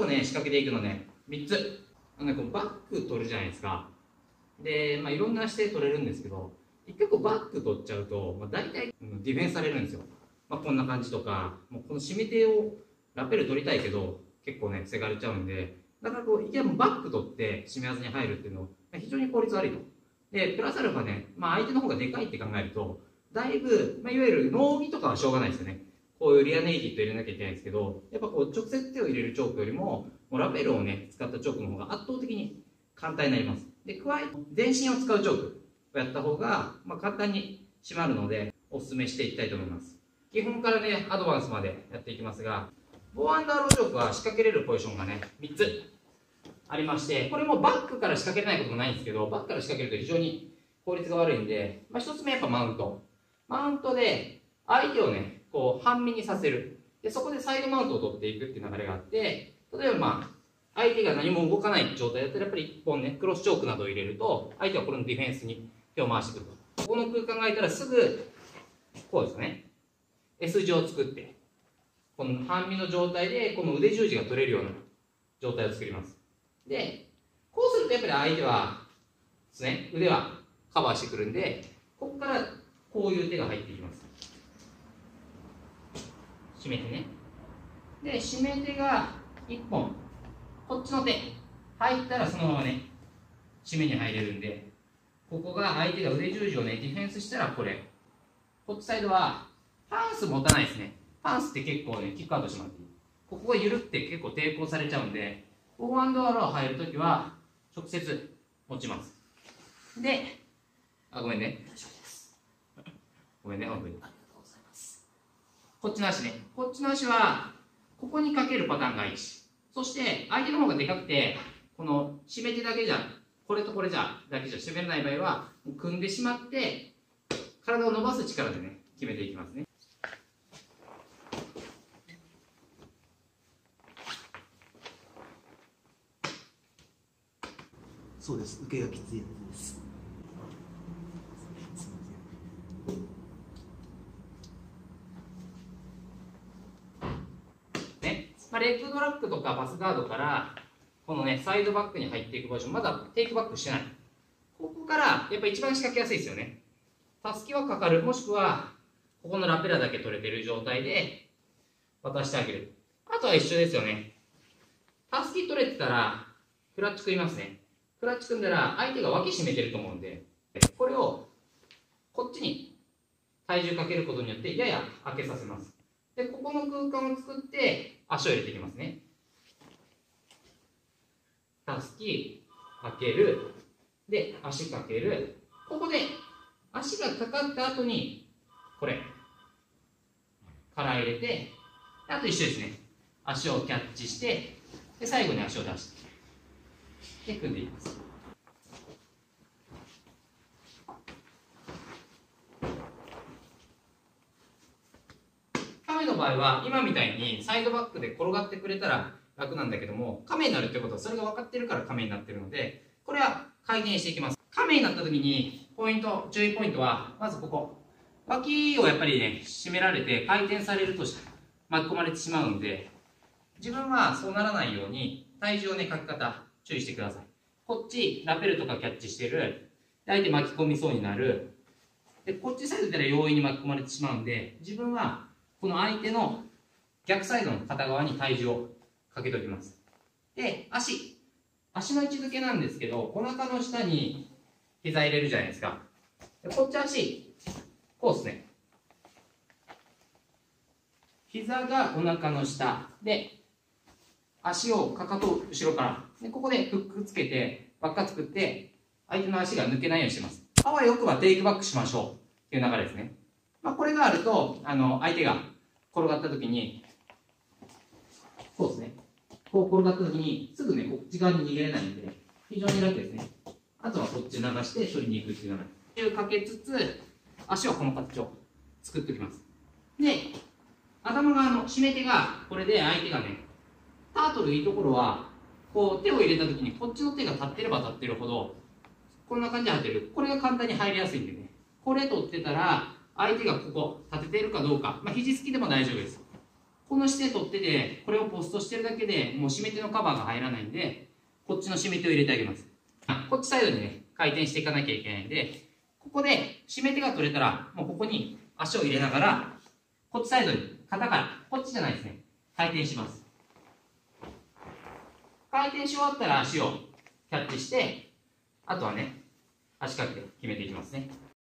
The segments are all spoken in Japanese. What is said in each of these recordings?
ね、仕掛けていくのね、3つ。こうバック取るじゃないですか。で、いろんな姿勢取れるんですけど、一回こうバック取っちゃうと、大体ディフェンスされるんですよ。こんな感じとか、もうこの締め手をラペル取りたいけど、結構ね、防がれちゃうんで、だからこう、いきなりバック取って締め技に入るっていうのは、非常に効率悪いと。で、プラスアルファね、相手の方がでかいって考えると、だいぶ、いわゆるノーミとかはしょうがないですよね。こういうリアネイティッド入れなきゃいけないんですけど、やっぱこう、直接手を入れるチョークよりも、もうラペルをね、使ったチョークの方が圧倒的に簡単になります。で、加えて、全身を使うチョークをやった方が、簡単に締まるので、お勧めしていきたいと思います。基本からね、アドバンスまでやっていきますが、ボーアンダーローチョークは仕掛けれるポジションがね、3つありまして、これもバックから仕掛けれないこともないんですけど、バックから仕掛けると非常に効率が悪いんで、1つ目やっぱマウント。マウントで相手をね、こう半身にさせる。で、そこでサイドマウントを取っていくっていう流れがあって、例えば相手が何も動かない状態だったらやっぱり1本ね、クロスチョークなどを入れると、相手はこれのディフェンスに手を回してくると。ここの空間が空いたらすぐ、こうですね、S 字を作って、この半身の状態でこの腕十字が取れるような状態を作ります。で、こうするとやっぱり相手はですね、腕はカバーしてくるんで、ここからこういう手が入っていきます。締め手ね。で、締め手が1本、こっちの手入ったらそのままね、締めに入れるんで、ここが相手が腕十字をね、ディフェンスしたらこれ。こっちサイドはパンス持たないですね。パンスって結構ね、キックアウトしまっていい。ここが緩って結構抵抗されちゃうんで、フォーアンドアロー入るときは直接持ちます。で、ごめんね。大丈夫です。ごめんね、本当に。ありがとうございます。こっちの足ね。こっちの足は、ここにかけるパターンが1。そして、相手の方がでかくて、この締め手だけじゃ、これとこれだけじゃ締めれない場合は、組んでしまって、体を伸ばす力でね、決めていきますね。 そうです。受けがきついやつです。 ね、レッグドラッグとかパスガードからこのねサイドバックに入っていくポジション、まだテイクバックしてない。ここからやっぱ一番仕掛けやすいですよね。たすきはかかる、もしくはここのラペラだけ取れてる状態で渡してあげる。あとは一緒ですよね。たすき取れてたらクラッチ組みますね。クラッチ組んだら相手が脇締めてると思うんで、これをこっちに体重かけることによってやや開けさせます。で、ここの空間を作って足を入れていきますね。たすきかける、で足かける。ここで足がかかった後にこれから入れて、あと一緒ですね。足をキャッチして、で最後に足を出してで組んでいきます。亀の場合は今みたいにサイドバックで転がってくれたら楽なんだけども、亀になるってことはそれが分かってるから亀になってるので、これは改善していきます。亀になった時に注意ポイントはまずここ、脇をやっぱりね締められて回転されると巻き込まれてしまうんで、自分はそうならないように体重をねかけ方注意してください。こっちラペルとかキャッチしてる、相手巻き込みそうになる。でこっちサイドで容易に巻き込まれてしまうんで、自分はこの相手の逆サイドの片側に体重をかけておきます。で足の位置づけなんですけど、お腹の下に膝入れるじゃないですか。でこっち足こうですね。膝がお腹の下で、足をかかと後ろから、でここでフックつけて輪っか作って相手の足が抜けないようにしてます。あわよくばテイクバックしましょうっていう流れですね。これがあると相手が転がった時にこうですね、こう転がった時にすぐねこっち側に逃げれないんで非常に楽ですね。あとはこっち流して取りに行くっていう流れかけつつ、足はこの形を作っておきます。で頭側の締め手がこれで、相手がねタートルいいところはこう手を入れた時にこっちの手が立ってれば立ってるほどこんな感じで入ってる、これが簡単に入りやすいんでね、これ取ってたら相手がここ立てているかどうか、肘つきでも大丈夫です。 この姿勢取ってて、これをポストしてるだけでもう締め手のカバーが入らないんで、こっちの締め手を入れてあげます。こっちサイドにね、回転していかなきゃいけないんで、ここで締め手が取れたら、もうここに足を入れながら、こっちサイドに、肩から、こっちじゃないですね、回転します。回転し終わったら足をキャッチして、あとはね、足掛けて決めていきますね。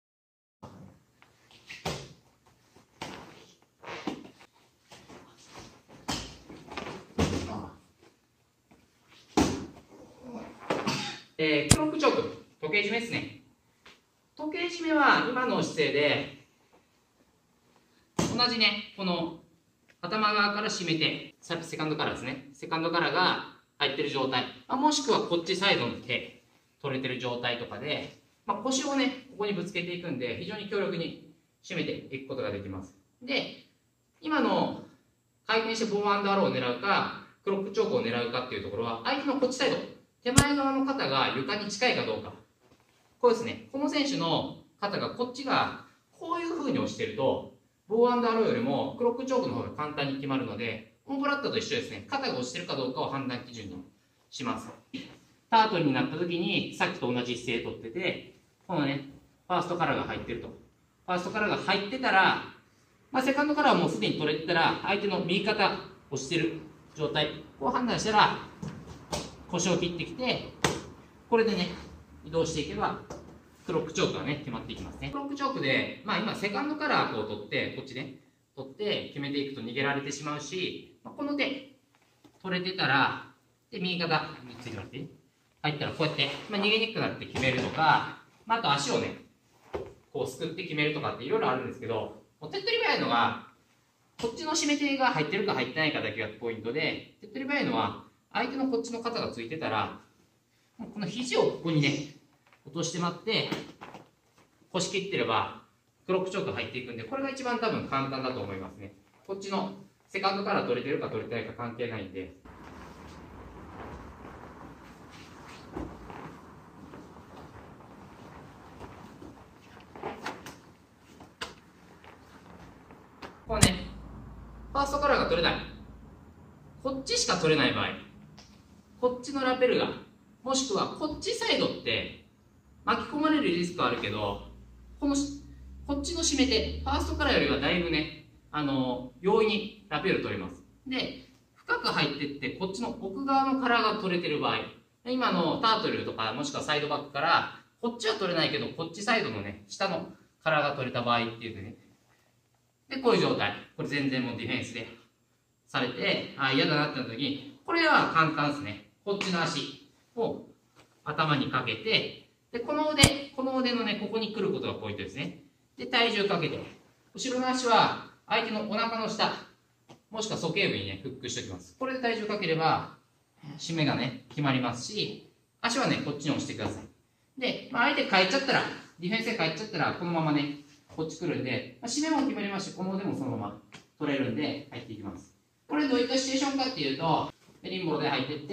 クロックチョーク、時計締めですね。時計締めは今の姿勢で、同じね、この頭側から締めて、セカンドカラーですね。セカンドカラーが入ってる状態、もしくはこっちサイドの手、取れてる状態とかで、腰をね、ここにぶつけていくんで、非常に強力に締めていくことができます。で、今の回転してボーアンドアローを狙うか、クロックチョークを狙うかっていうところは、相手のこっちサイド、手前側の肩が床に近いかどうか。これですね、この選手の肩がこっちがこういう風に押してると、ボーアンドアローよりもクロックチョークの方が簡単に決まるので、オンブラッドと一緒ですね、肩が押してるかどうかを判断基準にします。タートルになった時に、さっきと同じ姿勢取ってて、このね、ファーストカラーが入ってると。ファーストカラーが入ってたら、セカンドカラーはもうすでに取れてたら、相手の右肩押してる状態を判断したら、腰を切ってきて、これでね、移動していけば、クロックチョークがね、決まっていきますね。クロックチョークで、今、セカンドカラーを取って、こっちね、取って決めていくと逃げられてしまうし、この手、取れてたら、で、右肩についてもらっていい？入ったらこうやって、逃げにくくなって決めるとか、あと足をね、こうすくって決めるとかっていろいろあるんですけど、手っ取り早いのが、こっちの締め手が入ってるか入ってないかだけがポイントで、手っ取り早いのは、相手のこっちの肩がついてたら、この肘をここにね、落としてもらって、腰切ってれば、クロックチョーク入っていくんで、これが一番多分簡単だと思いますね。こっちのセカンドから取れてるか取れてないか関係ないんで。こうね、ファーストカラーが取れない。こっちしか取れない場合、こっちのラペルが、もしくはこっちサイドって巻き込まれるリスクはあるけど、こっちの締め手、ファーストカラーよりはだいぶね、容易にラペル取れます。で、深く入ってって、こっちの奥側のカラーが取れてる場合、今のタートルとか、もしくはサイドバックから、こっちは取れないけど、こっちサイドのね、下のカラーが取れた場合っていうね、で、こういう状態。これ全然もうディフェンスでされて、嫌だなってなった時に、これは簡単ですね。こっちの足を頭にかけて、で、この腕のね、ここに来ることがポイントですね。で、体重かけて、後ろの足は相手のお腹の下、もしくは鼠径部にね、フックしておきます。これで体重かければ、締めがね、決まりますし、足はね、こっちに押してください。で、相手帰っちゃったら、ディフェンスで帰っちゃったら、このままね、こっち来るんで、締めも決まりますし、この腕もそのまま取れるんで、入っていきます。これどういったシチュエーションかっていうと、メリンボロで入ってって、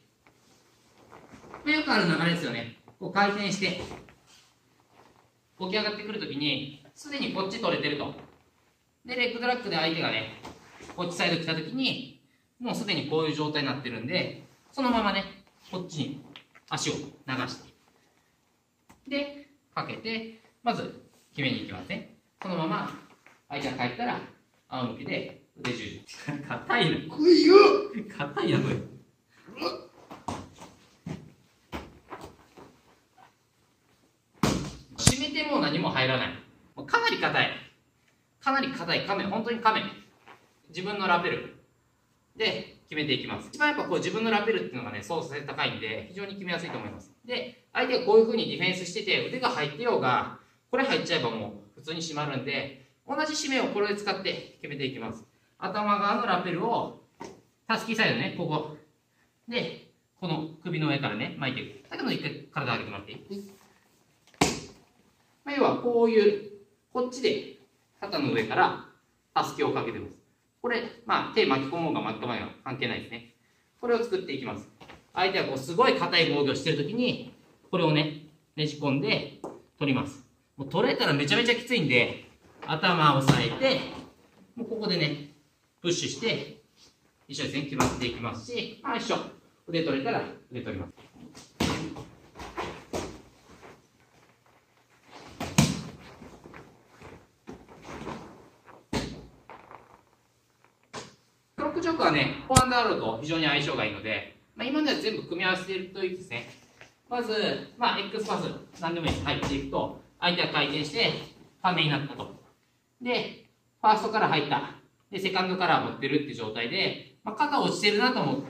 よくある流れですよね。こう回転して、起き上がってくるときに、すでにこっち取れてると。で、レッグドラッグで相手がね、こっちサイド来たときに、もうすでにこういう状態になってるんで、そのままね、こっちに足を流して、で、かけて、まず決めに行きますね。そのまま、相手が帰ったら、仰向けで腕十字。硬いな。 来いよ。 硬いな、これ。締めても何も入らない。かなり硬い。かなり硬い亀、本当に亀。自分のラペルで決めていきます。一番やっぱこう自分のラペルっていうのがね、操作性高いんで、非常に決めやすいと思います。で、相手がこういう風にディフェンスしてて、腕が入ってようが、これ入っちゃえばもう普通に締まるんで、同じ締めをこれで使って決めていきます。頭側のラペルを、タスキーサイドね、ここ。で、この首の上からね、巻いていく。だけど一回体上げてもらっていい？要はこういう、こっちで肩の上からタスキをかけてます。これ、手巻き込もうが巻き込まないが関係ないですね。これを作っていきます。相手はこうすごい硬い防御をしてるときに、これをね、ねじ込んで取ります。もう取れたらめちゃめちゃきついんで、頭を押さえて、もうここでね、 プッシュして、一緒ですね、決まっていきますし、一緒。腕取れたら腕取ります。クロックチョークはね、フォアローと非常に相性がいいので、今までは全部組み合わせているといいですね。まず、X パス、何でもいいです。入っていくと、相手が回転して、ためになったと。で、ファーストから入った。で、セカンドから持ってるって状態で、肩落ちてるなと思って、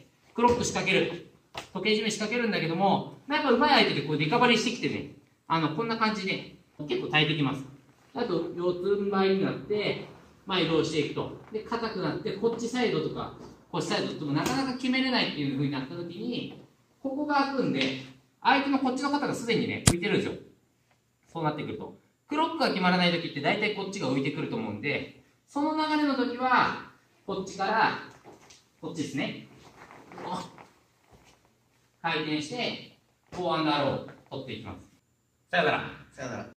クロック仕掛ける。時計締め仕掛けるんだけども、やっぱ上手い相手でこうリカバリーしてきてね、こんな感じで、結構耐えてきます。あと、四つん這いになって、移動していくと。で、硬くなって、こっちサイドとか、こっちサイドともなかなか決めれないっていう風になった時に、ここが開くんで、相手のこっちの肩がすでにね、浮いてるんですよ。そうなってくると。クロックが決まらない時って大体こっちが浮いてくると思うんで、その流れの時は、こっちから、こっちですね。回転して、フォアローを取っていきます。さよなら。 さよなら。